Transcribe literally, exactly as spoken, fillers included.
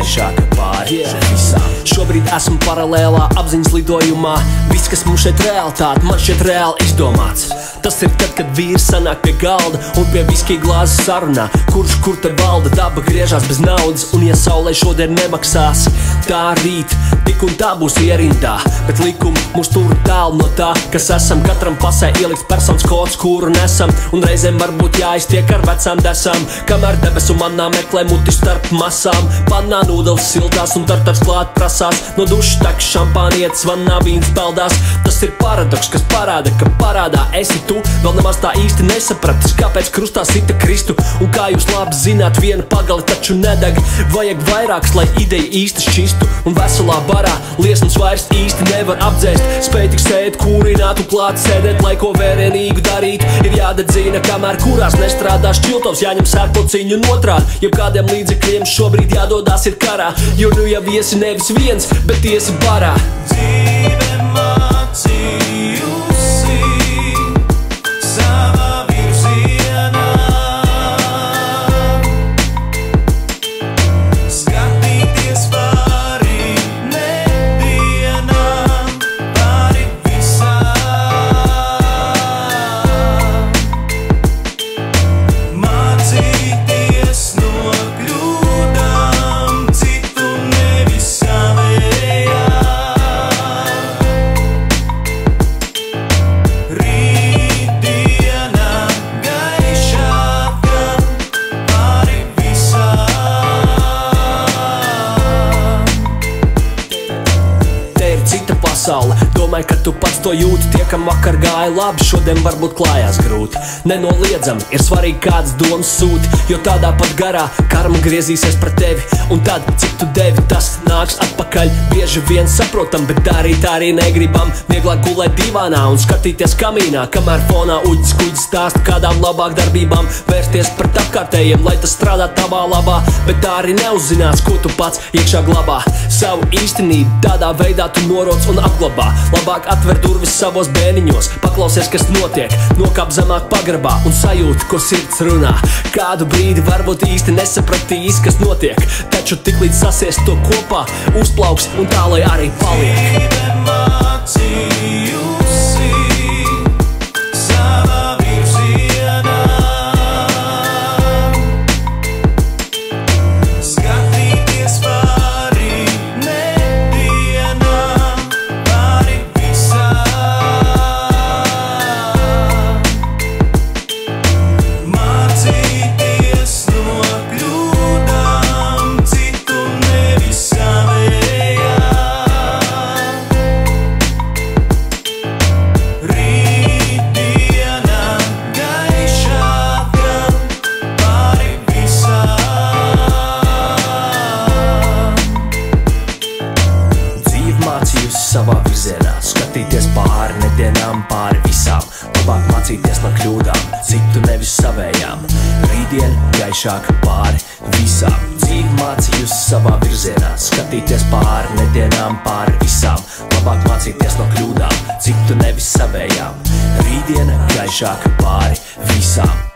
gaišāka pāri visām. Šobrīd esmu paralēlā apziņas lidojumā. Viss, kas mums šeit realitāte, man šeit reāli izdomāts. Tas ir tad, kad vīrs sanāk pie galda un pie viskija glāzes sarunā, kurš kur te valda. Daba griežās bez naudas, un ja saulē šodien nemaksās, tā rīt tik un tā būs ierindā. Bet likumi mūs tur tālu no tā, kas esam. Katram pasē ieliks personas kods, kuru nesam, un reizēm varbūt jāiztiek ar vecām desām. Kamēr debesu manā meklē muti starp masām, pannā nūdeles siltās un tartars klāt prasās. No dušas tek šampānietis, vannā vīns peldās. Tas ir paradoks, kas parāda, ka parādā esi tu. Vēl nemaz tā īsti nesapratis, kāpēc krustā sita Kristu. Un kā jūs labi zināt, viena pagali taču nedeg. Vajag vairāks, lai ideja īsti šķistu. Un veselā barā liesmas vairs īsti nevar apdzēst. Spēj tik sēd, kūrināt un klāt sēdēt, lai ko vērienīgu darīt. Ir jādedzina, kamēr kurās nestrādā šķiltovs, jāņem sērpociņu un otrād. Jeb kādiem līdzekļiem šobrīd jādodās ir karā, jo nu jau iesi nevis viens, bet iesi barā. Dzīve mācījusi savā virzienā, skatīties pāri nedienām, pāri visām, mācīties no kļūdām, citu nevis savējām. Pasaule. Domāju, ka tu pats to jūti, tie, kam vakar gāja labi, šodien varbūt klājās grūti. Nenoliedzami ir svarīgi kāds domas sūti, jo tādā pat garā karma griezīsies pret tevi. Un tad, cik tu devi, tas nāks atpakaļ. Bieži vien saprotam, bet darīt arī negribam. Vieglāk gulēt divānā un skatīties kamīnā, kamēr fonā uģis kuģis stāsta kādām labāk darbībām. Vērsties pret apkārtējiem, lai tas strādā tavā labā, bet tā arī neuzzinās, ko tu pats iekšā glabā. Savu īstenību tādā veidā tu noroc un apglabā. Labāk atver durvis savos bēniņos, paklausies, kas notiek, nokāp zemāk pagrabā un sajūti, ko sirds runā. Kādu brīdi varbūt īsti nesapratīs, kas notiek, taču tik līdz sasies to kopā, uzplauks un tā, lai arī paliek. Dzīve mācījusi savā virzienā, skatīties pāri nedienām, pāri visām, mācīties no kļūdām, citu nevis savējām. Rītdiena gaišāka pāri visām. Dzīve mācījusi savā virzienā, skatīties pāri nedienām, pāri visām. Labāk mācīties no kļūdām, citu nevis savējām. Rītdien gaišāk pāri visām. Dzīve mācījusi savā virzienā, skatīties pāri nedienām, pāri visām. Labāk mācīties no kļūdām, citu nevis savējām. Rītdiena gaišāk pāri visām.